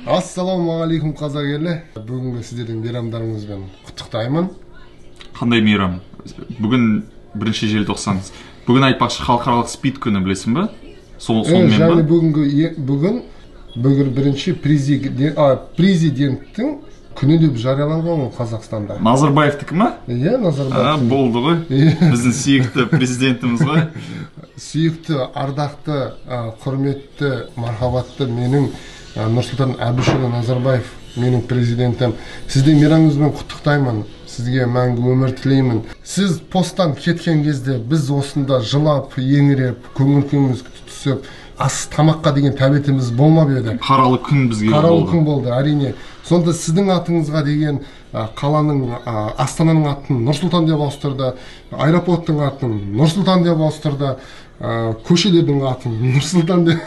Ассалаумағалейкум қазақ елі. Бүгінгі сіздердің мейрамдарыңызбен құттықтаймын. Қандай мейрам? Бүгін 1 желтоқсан. Бүгін айтпақшы халықаралық спид күні, білесің бе? Сонымен және бүгін бірінші президенттің күні деп жарияланған ғой Қазақстанда. Назарбаевтікі ме? Иә, Назарбаев. Болды ғой. Біздің сүйікті президентіміз ғой. Сүйікті, ардақты, құрметті, мархабатты менің Нұрсұлтан Әбішұлы Назарбаев, менің президентім. Сіздің мейрамыңызбен құттықтаймын. Сізге мәңгі өмір тілеймін. Сіз посттан кеткен кезде біз осында жылап, еңіреп, көңіл-күйіміз түсіп, ас тамаққа деген тәбетіміз болмап еді. Қаралы күн бізге болды. Қаралы күн болды, әрине. Сонда сіздің атыңызға деген қаланың, Астананың атын Нұрсұлтан деп ауыстырды, аэропорттың атын Нұрсұлтан деп ауыстырды, көшелердің атын Нұрсұлтан деп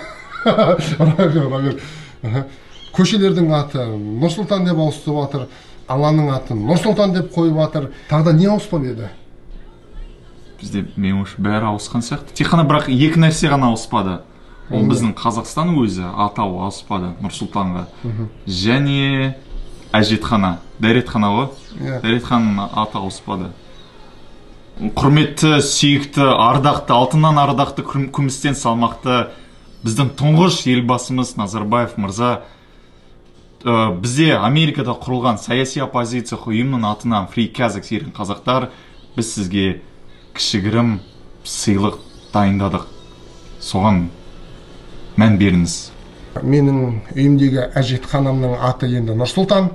көшелердің аты Нұрсұлтан деп ауыстырып жатыр, аланың атын Нұрсұлтан деп қойып жатыр. Тағы да не ауыспап еді? Бізде меніңше бәрі ауысқан сияқты. Тек қана бірақ екі нәрсе ғана ауыспады. Ол біздің Қазақстан өзі атау ауыспады Нұрсұлтанға. Және әжетхана, дәретхана ғой. Дәретхананың аты ауыспады. Құрметті, сүйікті, ардақты, алтыннан ардақты, күмістен салмақты біздің тұңғыш елбасымыз Назарбаев мырза, бізде Америкада құрылған саяси оппозиция ұйымының атынан Free Kazakh деген қазақтар, біз сізге кішігірім сыйлық дайындадық. Соған мән беріңіз. Менің үйімдегі әжетханамның аты енді Нұрсұлтан.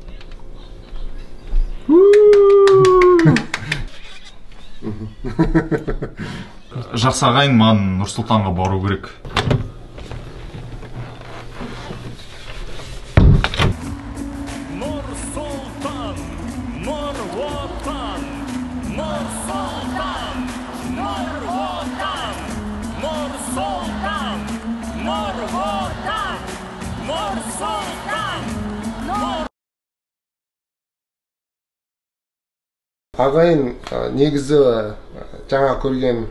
Жақсы ағайын, маған Нұрсұлтанға бару керек. Нұрсұлтан, нұр отан, Нұрсұлтан, нұр отан, Нұрсұлтан, нұр отан, Нұрсұлтан, нұр. Ағайын, негізі жаңа көрген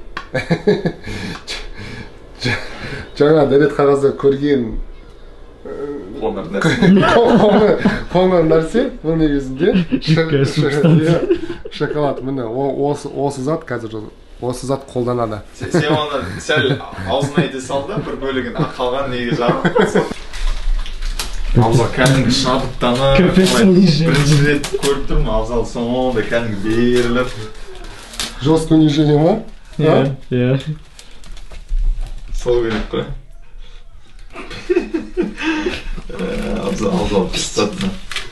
жаңа дәретханада көрген қоңыр нәрсе бұл негізінде шоколад. Міне осы зат қазір осы зат қолданады. Сен оны сәл аузына ете салды, бір бөлігін қалған неге жарып. Абзал кәдімгі шабыттанып, бірінші рет көріп тұрмын, Абзал соңында кәдімгі беріліп. Жестко унижение ма? Иә. Сол керек қой. Абзал пістатына.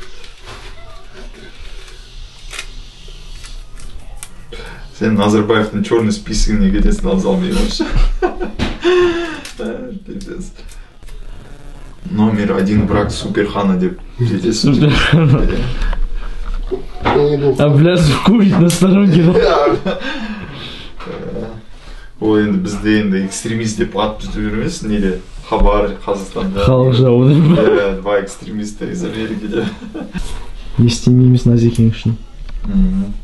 Сен Назарбаевтың черный списігіне кетесің, Абзал мейманшы. Номер 1 брак Суперхана деп жетесің. Суперхана. А пляж курить на сторонке, да? Ол енді бізде енді экстремист деп ат бізді бермесін, неде? Хабар, Қазақстанда. Халық жауы. Два экстремиста из Америки де. Не істемейміз Назекең үшін.